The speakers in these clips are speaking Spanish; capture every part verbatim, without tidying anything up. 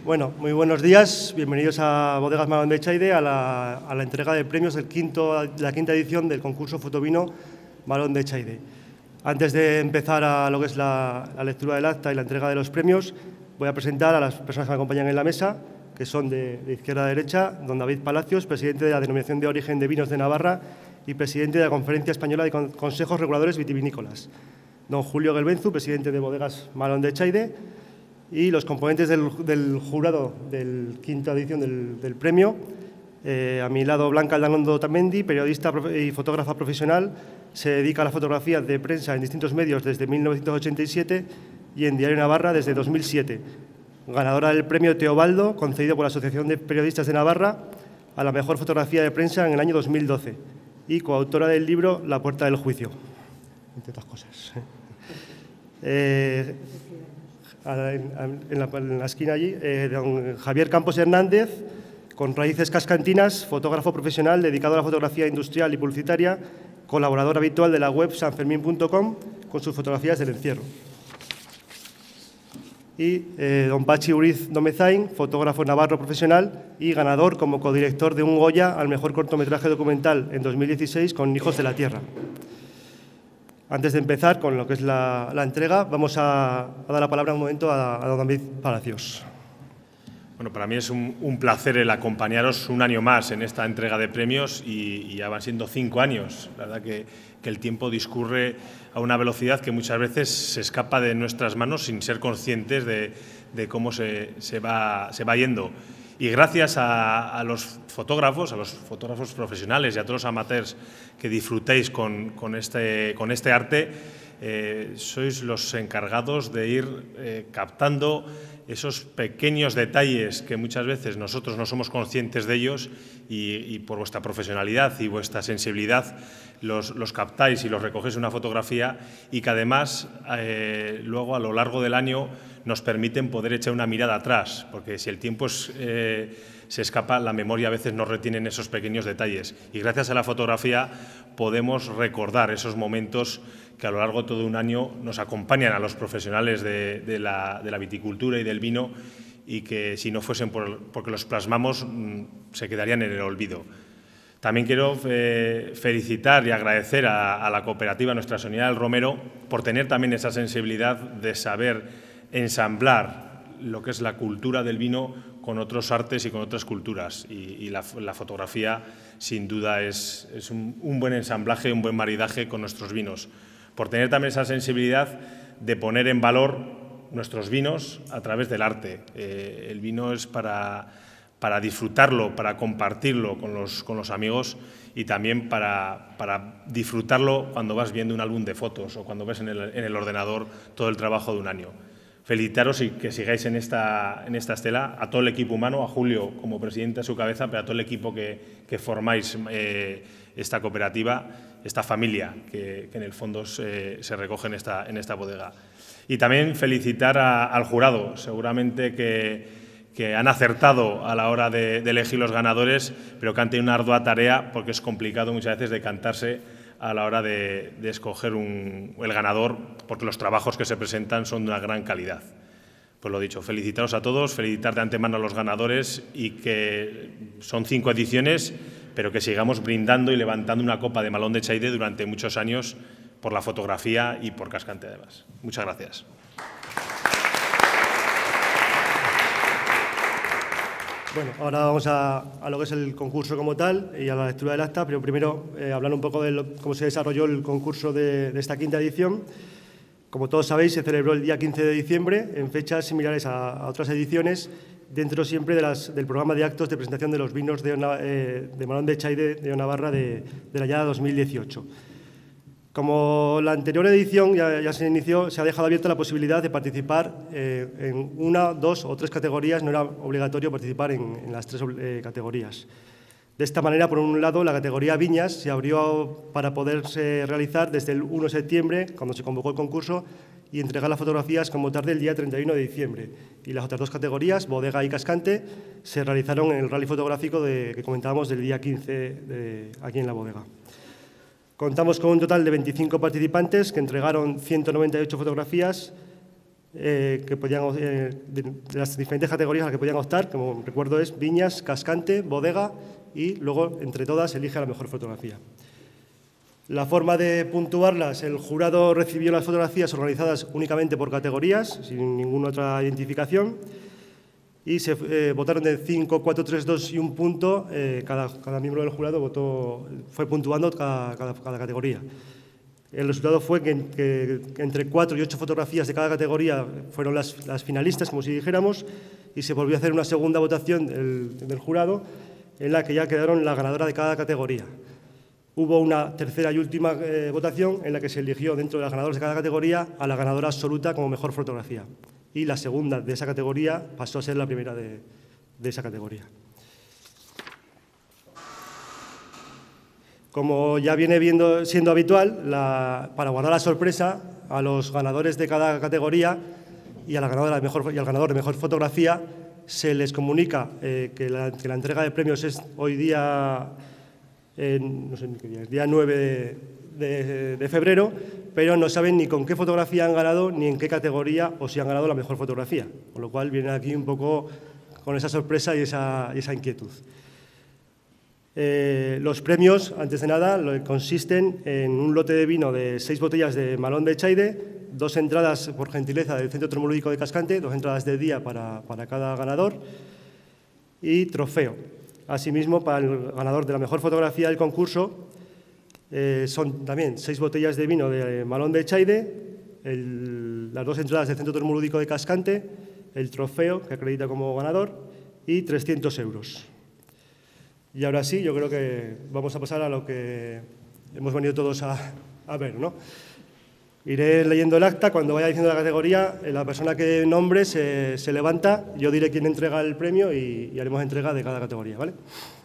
Bueno, muy buenos días. Bienvenidos a Bodegas Malón de Echaide, a la, a la entrega de premios del quinto, la quinta edición del concurso Fotovino Malón de Echaide. Antes de empezar a lo que es la, la lectura del acta y la entrega de los premios, voy a presentar a las personas que me acompañan en la mesa, que son de, de izquierda a derecha: don David Palacios, presidente de la Denominación de Origen de Vinos de Navarra y presidente de la Conferencia Española de Consejos Reguladores Vitivinícolas; don Julio Gelbenzu, presidente de Bodegas Malón de Echaide; y los componentes del, del jurado del quinta edición del, del premio. Eh, a mi lado, Blanca Aldanondo Tamendi, periodista y fotógrafa profesional, se dedica a la fotografía de prensa en distintos medios desde mil novecientos ochenta y siete y en Diario Navarra desde dos mil siete. Ganadora del premio Teobaldo, concedido por la Asociación de Periodistas de Navarra a la mejor fotografía de prensa en el año dos mil doce, y coautora del libro La puerta del juicio, entre otras cosas. Eh, En la, en la esquina allí, eh, don Javier Campos Hernández, con raíces cascantinas, fotógrafo profesional dedicado a la fotografía industrial y publicitaria, colaborador habitual de la web sanfermin punto com con sus fotografías del encierro. Y eh, don Pachi Uriz Domezain, fotógrafo navarro profesional y ganador como codirector de un Goya al mejor cortometraje documental en dos mil dieciséis con Hijos de la Tierra. Antes de empezar con lo que es la, la entrega, vamos a, a dar la palabra un momento a, a don David Palacios. Bueno, para mí es un, un placer el acompañaros un año más en esta entrega de premios y, y ya van siendo cinco años. La verdad que, que el tiempo discurre a una velocidad que muchas veces se escapa de nuestras manos sin ser conscientes de, de cómo se, se, va, se va yendo. Y gracias a, a los fotógrafos, a los fotógrafos profesionales y a todos los amateurs que disfrutéis con, con, este, con este arte, eh, sois los encargados de ir eh, captando esos pequeños detalles que muchas veces nosotros no somos conscientes de ellos y, y por vuestra profesionalidad y vuestra sensibilidad los, los captáis y los recogéis en una fotografía, y que además eh, luego a lo largo del año nos permiten poder echar una mirada atrás, porque si el tiempo es, eh, se escapa, la memoria a veces nos retiene en esos pequeños detalles, y gracias a la fotografía podemos recordar esos momentos que a lo largo de todo un año nos acompañan a los profesionales de, de, la, de la viticultura y del vino, y que si no fuesen por, porque los plasmamos mmm, se quedarían en el olvido. También quiero eh, felicitar y agradecer a, a la cooperativa Nuestra Señora del Romero por tener también esa sensibilidad de saber ensamblar lo que es la cultura del vino con otros artes y con otras culturas, y, y la, la fotografía sin duda es, es un, un buen ensamblaje, un buen maridaje con nuestros vinos, por tener también esa sensibilidad de poner en valor nuestros vinos a través del arte. Eh, el vino es para, para disfrutarlo, para compartirlo con los, con los amigos, y también para, para disfrutarlo cuando vas viendo un álbum de fotos o cuando ves en el, en el ordenador todo el trabajo de un año. Felicitaros y que sigáis en esta, en esta estela, a todo el equipo humano, a Julio como presidente a su cabeza, pero a todo el equipo que, que formáis eh, esta cooperativa, esta familia que, que en el fondo se, se recoge en esta, en esta bodega. Y también felicitar a, al jurado, seguramente que, que han acertado a la hora de, de elegir los ganadores, pero que han tenido una ardua tarea, porque es complicado muchas veces decantarse a la hora de, de escoger un, el ganador, porque los trabajos que se presentan son de una gran calidad. Pues lo dicho, felicitaros a todos, felicitar de antemano a los ganadores, y que son cinco ediciones, pero que sigamos brindando y levantando una copa de Malón de Echaide durante muchos años por la fotografía y por Cascante además. Muchas gracias. Bueno, ahora vamos a, a lo que es el concurso como tal y a la lectura del acta, pero primero eh, hablar un poco de lo, cómo se desarrolló el concurso de, de esta quinta edición. Como todos sabéis, se celebró el día quince de diciembre, en fechas similares a, a otras ediciones, dentro siempre de las, del programa de actos de presentación de los vinos de, eh, de Malón de Echaide de Navarra de, de la añada dos mil dieciocho. Como la anterior edición ya, ya se inició, se ha dejado abierta la posibilidad de participar eh, en una, dos o tres categorías. No era obligatorio participar en, en las tres eh, categorías. De esta manera, por un lado, la categoría Viñas se abrió para poderse realizar desde el uno de septiembre, cuando se convocó el concurso, y entregar las fotografías como tarde el día treinta y uno de diciembre. Y las otras dos categorías, Bodega y Cascante, se realizaron en el rally fotográfico de, que comentábamos del día quince de, aquí en la bodega. Contamos con un total de veinticinco participantes que entregaron ciento noventa y ocho fotografías eh, que podían, eh, de, de las diferentes categorías a las que podían optar, como recuerdo es Viñas, Cascante, Bodega y luego entre todas elige la mejor fotografía. La forma de puntuarlas, el jurado recibió las fotografías organizadas únicamente por categorías, sin ninguna otra identificación, y se eh, votaron de cinco, cuatro, tres, dos y un punto. Eh, cada, cada miembro del jurado votó, fue puntuando cada, cada, cada categoría. El resultado fue que, que, que entre cuatro y ocho fotografías de cada categoría fueron las, las finalistas, como si dijéramos, y se volvió a hacer una segunda votación del, del jurado, en la que ya quedaron la ganadora de cada categoría. Hubo una tercera y última eh, votación en la que se eligió dentro de las ganadoras de cada categoría a la ganadora absoluta como mejor fotografía. Y la segunda de esa categoría pasó a ser la primera de, de esa categoría. Como ya viene viendo, siendo habitual, la, para guardar la sorpresa, a los ganadores de cada categoría y, a la ganadora de mejor, y al ganador de mejor fotografía se les comunica eh, que, la, que la entrega de premios es hoy día, eh, no sé ni qué día, es día nueve de, de, de febrero, pero no saben ni con qué fotografía han ganado ni en qué categoría o si han ganado la mejor fotografía, con lo cual vienen aquí un poco con esa sorpresa y esa, y esa inquietud. Eh, los premios, antes de nada, lo, consisten en un lote de vino de seis botellas de Malón de Echaide, dos entradas por gentileza del Centro Termolúdico de Cascante, dos entradas de día para, para cada ganador y trofeo. Asimismo, para el ganador de la mejor fotografía del concurso, eh, son también seis botellas de vino de Malón de Echaide, el, las dos entradas del Centro Termolúdico de Cascante, el trofeo que acredita como ganador y trescientos euros. Y ahora sí, yo creo que vamos a pasar a lo que hemos venido todos a, a ver, ¿no? Iré leyendo el acta, cuando vaya diciendo la categoría, la persona que nombre se, se levanta, yo diré quién entrega el premio y, y haremos entrega de cada categoría, ¿vale?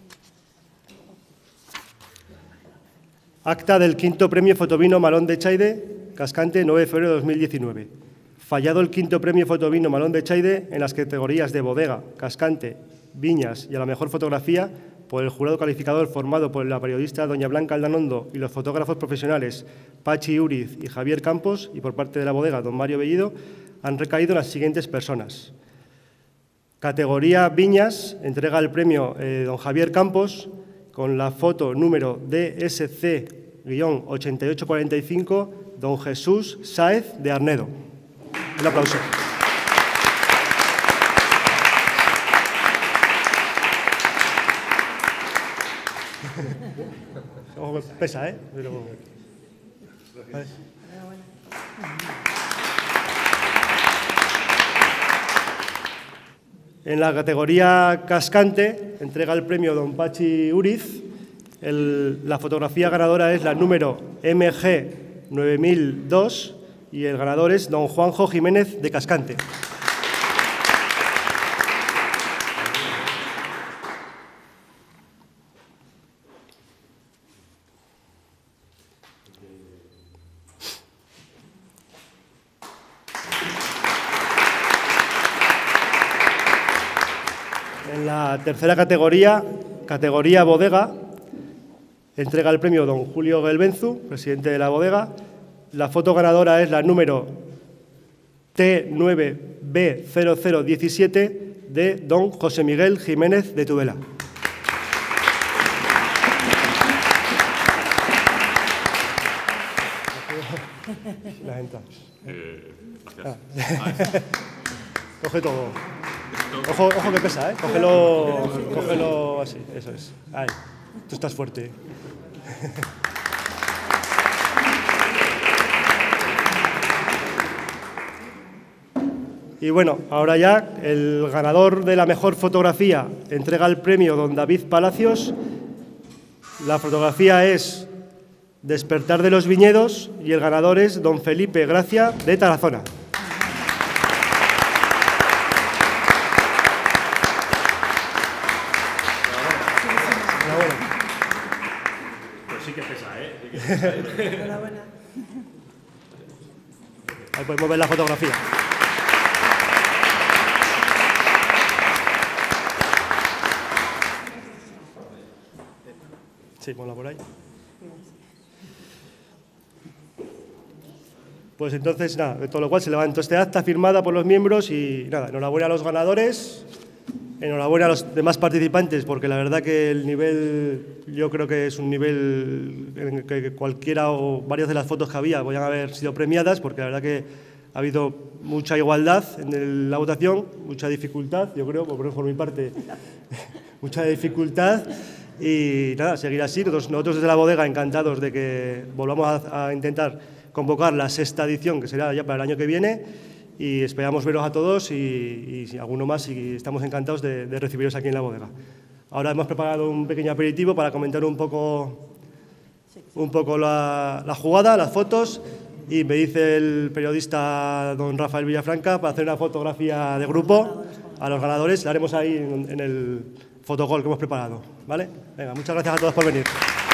Acta del quinto premio Fotovino Malón de Echaide, Cascante, nueve de febrero de dos mil diecinueve. Fallado el quinto premio Fotovino Malón de Echaide en las categorías de Bodega, Cascante, Viñas y a la mejor fotografía por el jurado calificador formado por la periodista doña Blanca Aldanondo y los fotógrafos profesionales Pachi Uriz y Javier Campos, y por parte de la Bodega don Mario Bellido, han recaído las siguientes personas. Categoría Viñas, entrega el premio eh, don Javier Campos con la foto número D S C ochenta y ocho cuarenta y cinco, don Jesús Sáez de Arnedo. Un aplauso. Pesa, ¿eh? Pero... Vale. En la categoría Cascante, entrega el premio don Pachi Uriz. El, la fotografía ganadora es la número M G nueve mil dos y el ganador es don Juanjo Jiménez de Cascante. En la tercera categoría, categoría Bodega, entrega el premio don Julio Gelbenzu, presidente de la Bodega. La foto ganadora es la número T nueve B cero cero diecisiete de don José Miguel Jiménez de Tudela. Las entradas. Eh, gracias. Ah. Coge todo. Ojo, ojo que pesa, ¿eh? Cógelo, cógelo así, eso es. Ahí, tú estás fuerte. Y bueno, ahora ya el ganador de la mejor fotografía entrega el premio don David Palacios. La fotografía es Despertar de los Viñedos y el ganador es don Felipe Gracia de Tarazona. Pues sí que pesa, ¿eh? Sí que pesa, ¿eh? Enhorabuena. Ahí podemos ver la fotografía. Sí, ponla por ahí. Pues entonces, nada, de todo lo cual se levantó este acta firmada por los miembros y nada, enhorabuena a los ganadores, enhorabuena a los demás participantes, porque la verdad que el nivel, yo creo que es un nivel en el que cualquiera o varias de las fotos que había podían haber sido premiadas, porque la verdad que ha habido mucha igualdad en el, la votación, mucha dificultad, yo creo, por, por mi parte, mucha dificultad. Y nada, seguir así. Nosotros, nosotros desde la bodega encantados de que volvamos a, a intentar convocar la sexta edición, que será ya para el año que viene, y esperamos veros a todos y, y si alguno más, y estamos encantados de, de recibiros aquí en la bodega. Ahora hemos preparado un pequeño aperitivo para comentar un poco, un poco la, la jugada, las fotos, y me dice el periodista don Rafael Villafranca para hacer una fotografía de grupo a los ganadores. La haremos ahí en, en el fotogol que hemos preparado, ¿vale? Venga, muchas gracias a todos por venir.